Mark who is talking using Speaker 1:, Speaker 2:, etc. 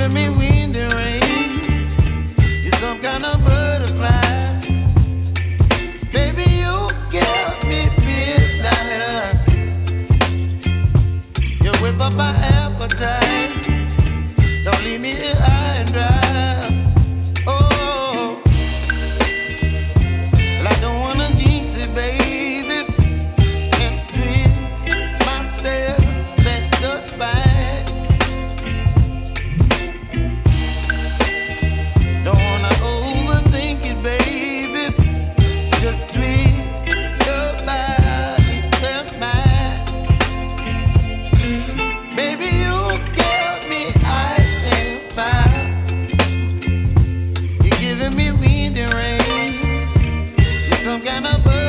Speaker 1: giving me wind and rain. You're some kind of butterfly. Baby, you give me midnight. You whip up my appetite. Don't leave me here high and dry. Oh, well, I don't wanna jinx it, baby, and twist myself at the spine. Don't wanna overthink it, baby. It's just twist your body and mine. Baby, you give me ice and fire. You're giving me wind and rain. You're some kind of bird.